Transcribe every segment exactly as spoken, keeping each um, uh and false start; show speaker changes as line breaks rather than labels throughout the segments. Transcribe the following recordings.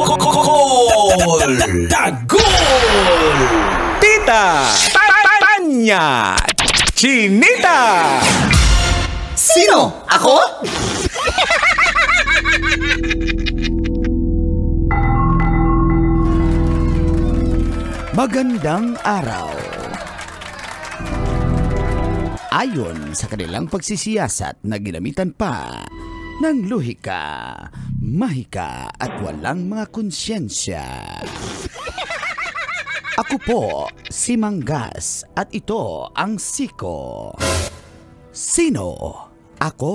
Tagol!
Tita! Tanya! Chinita!
Sino? Ako?
Magandang araw. Ayon sa kanilang pagsisiyasat na ginamitan pa ng luhika, mahika at walang mga konsyensya. Ako po si Manggas at ito ang Siko. Sino ako?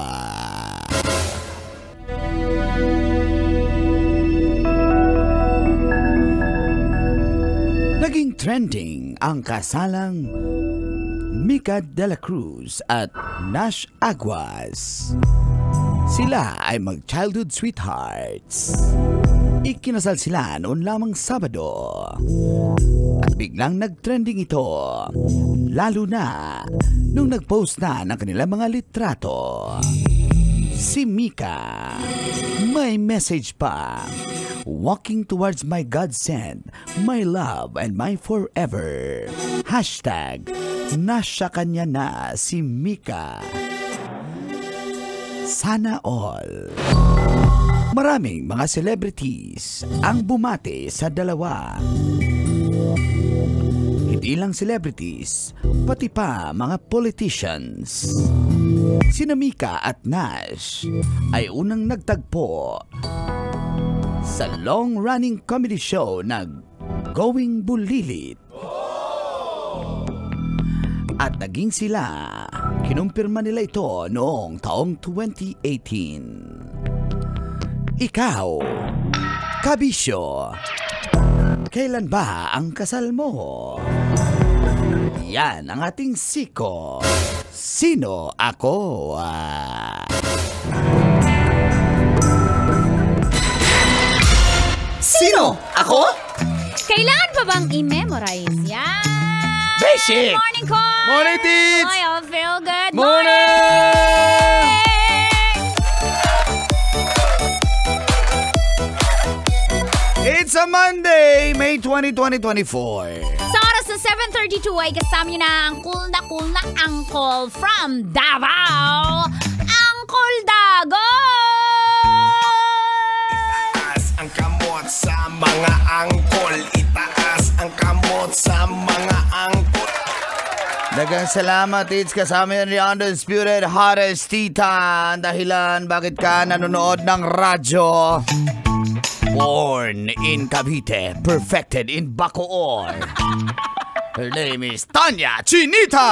Naging trending ang kasalang Mica de la Cruz at Nash Aguas. Sila ay mag-childhood sweethearts. Ikinasal sila noon lamang Sabado. At biglang nag-trending ito, lalo na nung nag-post na ng kanilang mga litrato. Si Mica, may message pa. Walking towards my godsend, my love and my forever. Hashtag, nasa kanya na si Mica. Sana all. Maraming mga celebrities ang bumati sa dalawa. Hindi lang celebrities, pati pa mga politicians. Sina Mica at Nash ay unang nagtagpo sa long-running comedy show na Going Bulilit. At naging sila, kinumpirma nila ito noong taong twenty eighteen. Ikaw, kabisyo, kailan ba ang kasal mo? Yan ang ating Siko. Sino ako? Ah...
Sino? Ako?
Kailangan pa bang i-memorize yan?
Basic!
Good morning, Con!
Morning, Tits!
I all feel good.
Morning! It's a Monday, May twentieth, twenty twenty-four.
Sa oras na seven thirty-two ay kasama nyo na ang cool na cool na uncle from Davao, Uncle Dago!
Ang kamot sa mga angkol, itaas ang kamot sa mga angkol.
Dagang salamat, Tits. Kasama yan ni Undisputed Hottest Tita. Ang dahilan bakit ka nanonood ng radyo. Born in Cavite, perfected in Bacoor. Her name is Tanya Chinita.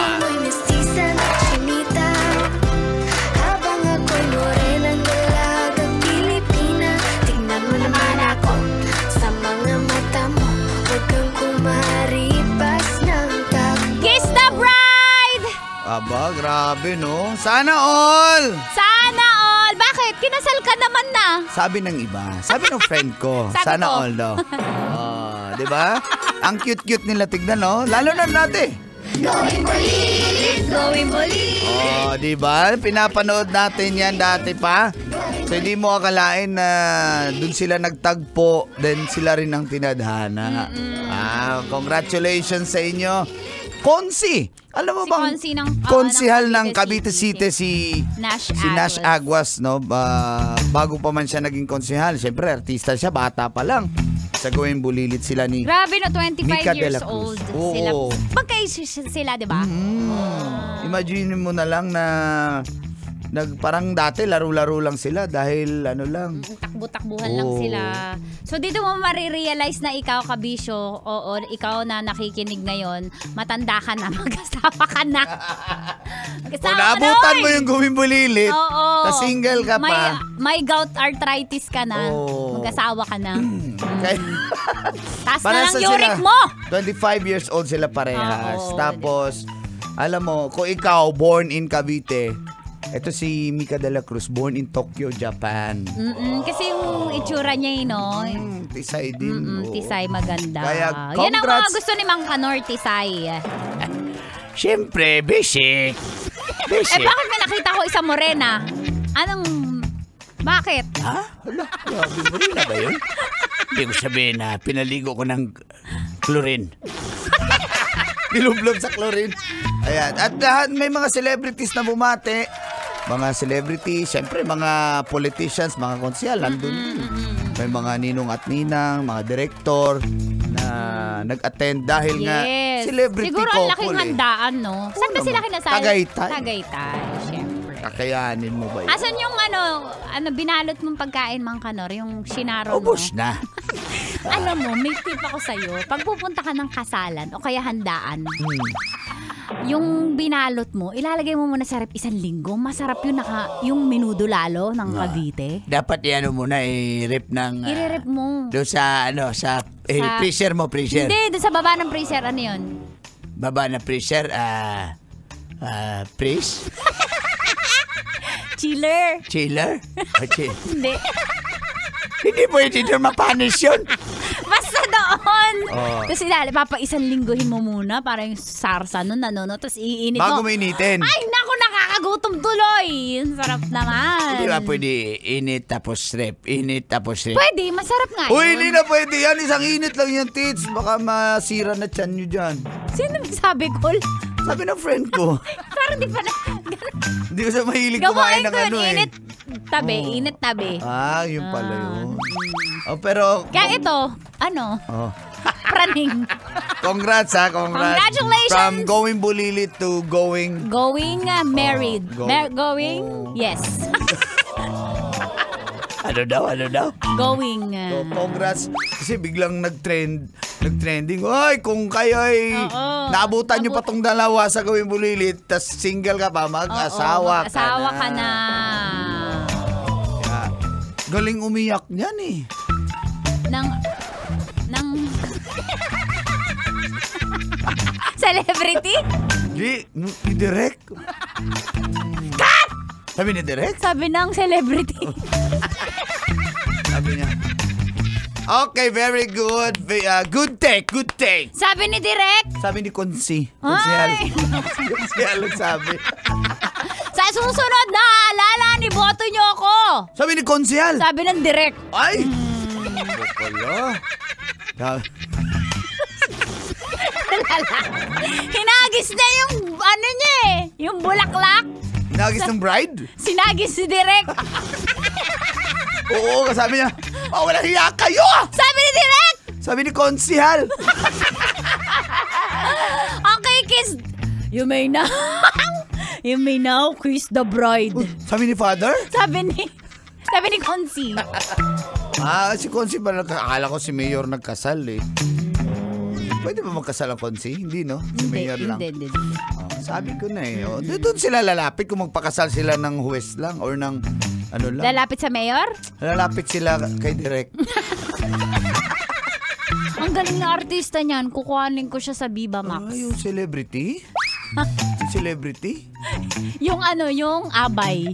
Aba, grabe no. Sana all!
Sana all! Bakit? Kinasal ka naman na.
Sabi ng iba. Sabi ng friend ko.
Sabi
Sana
ko.
all daw. Oh, di ba? Ang cute-cute nila tignan, no? Lalo na natin.
Going bulit! Going bulit!
Oh, di ba? Pinapanood natin yan dati pa. So, hindi mo akalain na dun sila nagtagpo, then sila rin ang tinadhana. Mm-mm. Ah, congratulations sa inyo. Konsi! Alam mo
Si
bang
Konsi ng, uh,
konsihal
ng
ng
Cavite
Cavite City si
Nash
si Nash Aguas, no? Uh, bago pa man siya naging konsihal, siyempre artista siya, bata pa lang. Sa Going Bulilit sila ni
Grabe no, twenty-five
Mica de
years
la Cruz.
old
Oo.
sila. Magkaisi sila, di ba?
Mm. Imagine mo na lang na nag parang dati laro-laro lang sila dahil ano lang.
Takbo-takbuhan lang
Oo.
sila. So dito mo marirealize na ikaw, kabisyo, oo, ikaw na nakikinig ngayon, matanda ka na, mag-asawa ka na.
Kung naabutan mo yung Going Bulilit,
Oo.
na single ka
May,
pa.
may gout arthritis ka na,
Oo.
mag-asawa ka na.
Kaya,
Taas na
Para
lang
sa
uric
sila,
mo!
twenty-five years old sila parehas.
Oo.
Tapos, alam mo, kung ikaw, born in Cavite, ito si Mica de la Cruz, born in Tokyo, Japan.
Mm-mm, kasi yung itsura niya eh, no?
Mm, tisay din.
Mm-mm,
oo.
tisay maganda.
Kaya,
yan ang mga
congrats.
gusto ni Mang Kanor, tisay.
Siyempre, basic.
Eh
Basic.
bakit may nakita ko isang morena? Anong Bakit?
Ha? Hala, grabe mo rin na ba yun? Hindi ko sabihin na pinaligo ko ng chlorine. Nilublob sa chlorine. Ayan. At lahat, may mga celebrities na bumate. Mga celebrities, syempre mga politicians, mga konsyal, nandun. May mga ninong at ninang, mga director na nag-attend dahil nga
Yes.
celebrity
Siguro ang laking
couple eh.
handaan, no? Saan ba
naman.
sila kinasal?
Tagaytay.
Tagaytay, syempre.
Kakayanin mo ba yun?
Asan yung ano, ano binalot mong pagkain, Mang Kanor? Yung sinaro mo?
Ubus na.
Alam mo, may tip ako sa'yo. Pag pupunta ka ng kasalan o kaya handaan,
Hmm.
yung binalot mo, ilalagay mo muna sa rep isang linggo. Masarap yung, naka, yung menudo lalo ng Cavite.
Dapat yan muna i-rip ng... ah,
I-rep mo.
doon sa, ano, sa, eh,
Sa-
freezer mo, freezer.
Hindi, doon sa baba ng freezer. Ano yun?
Baba na freezer, ah, ah, freeze,
Chiller.
chiller. O, chill.
Hindi.
Hindi pwede doon mapanis yun.
Basta doon.
Oh.
Tapos ilali, papa isang lingguhin mo muna para yung sarsa nun, ano, no? Tapos iinit
Bago
mo.
mainitin.
Ay, naku, nakakagutom tuloy. Ang sarap naman.
Hindi ba pwede init tapos rep, init tapos rep.
Pwede, masarap nga
Uy,
yun.
hindi na pwede yan. Isang init lang yan, tits. Baka masira na tiyan nyo dyan.
Sino nagsabi, Col?
Sabi ng friend ko.
Parang di pa na.
Hindi ko sa mahilig kumain
Gawain
ng
ko yun,
ano eh.
init tabi,
Oh.
init tabi.
Ah, yun pala yun. Oh, pero...
Kaya ito, ano,
Oh.
praning.
Congrats ha, congrats.
Congratulations!
From going bulilit to going...
Going uh, married.
Oh, go-
Mar- going?
Oh.
Yes.
Ano daw, ano daw?
Going.
So,
Uh,
congrats. Kasi biglang nag-trend, nag-trending. Ay, kung kayo ay
Oo.
naabutan nyo
Abut-
pa tong dalawa sa gawing bulilit, tas single ka pa, mag-asawa ka
Oo, mag-asawa
na.
ka na.
Kaya, galing umiyak niyan eh.
Nang, nang, celebrity?
Di, n- ni Direk. Cut! Sabi ni Direk?
Sabi ng celebrity.
Sabi niya. Okay, very good. Ve- uh, good take, good take.
Sabi ni Direk,
Sabi ni Konsi. Konsihal.
Ay!
Konsihal nagsabi.
sa susunod na alala ni boto niyo ako.
Sabi ni Konsihal.
Sabi ng Direk.
Ay!
Hmm.
Ano pala? Sabi-
Hinagis na yung ano niya eh. Yung bulaklak.
Nagis ng bride?
Sinagis si Direk.
Oo, sabi niya, oh, walang hiya kayo!
Sabi ni Direk.
Sabi ni Konsihal.
Okay, kiss. You may now. You may now kiss the bride.
Sabi ni Father?
Sabi ni Sabi ni Konsi.
Ah, si Konsi ba? Akala ko si Mayor nagkasal eh. Pwede ba magkasal ang Konsi? Hindi, no? Si
Hindi,
Mayor lang.
hindi, hindi.
Oh, sabi ko na eh. Oh, doon sila lalapit kung magpakasal sila ng huwes lang or ng ano lang.
Lalapit sa mayor?
Lalapit sila kay Direk.
Ang galing na artista niyan. Kukuhanin ko siya sa Viva Max.
Ah, yung celebrity? Yung celebrity?
Yung ano, yung abay.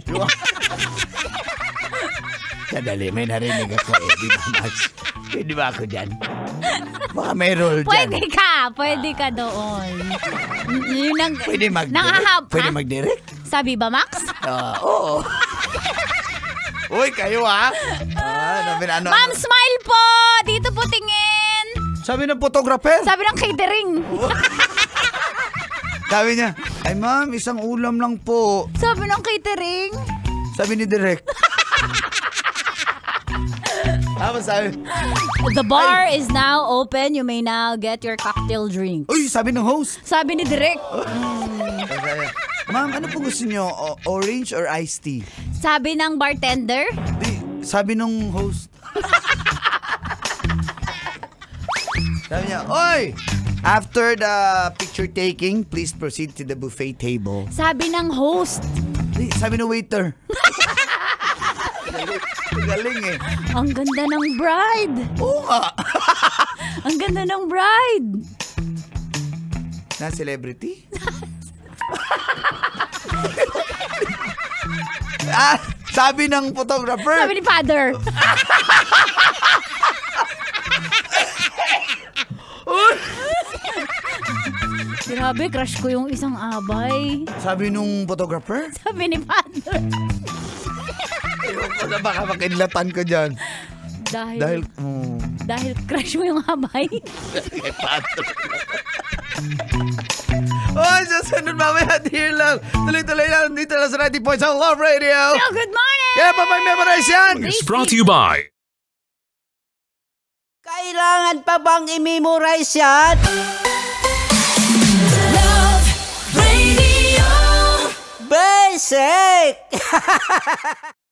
Kadali, may narinig ako eh. Di ba, Max? Pwede ba ako dyan? Baka may role dyan.
Pwede ka. Pwede ka doon. Yun ang,
Pwede mag-direct?
Nangahab,
Pwede
ha?
mag-direct?
Sa Viva Max?
Ah, oo. Uy, kayo ha? Ah, sabi na ano,
Ma'am,
ano?
smile po! Dito po tingin!
Sabi ng photographer.
Sabi ng catering.
Sabi niya, ay ma'am, isang ulam lang po.
Sabi ng catering.
Sabi ni Direk. Tapos sabi,
The bar is now open. You may now get your cocktail drink.
uy, sabi ng host.
Sabi ni Direk.
Sabi, ma'am, ano po gusto niyo? O- orange or iced tea?
Sabi ng bartender.
Di, sabi nung host. Sabi niya, oy! After the picture taking, please proceed to the buffet table.
Sabi ng host.
Di, sabi ng waiter. Galing, galing eh.
Ang ganda ng bride.
Oo nga.
Ang ganda ng bride.
Na celebrity? ah, sabi ng photographer.
Sabi ni father. Grabe, crush ko yung isang abay.
Sabi nung photographer.
Sabi ni father.
Ayoko Ako na baka makinlatan ko dyan.
Dahil,
Dahil, mm,
dahil crush mo yung habay.
kay Pato. Oh, susunod mamaya, dear lang. Tuloy-tuloy lang dito lang sa ninety points ang Love Radio.
So, good morning!
Kaya pa may memorize yan.
Is brought to you by
Kailangan pa bang i-memorize yan? Basic!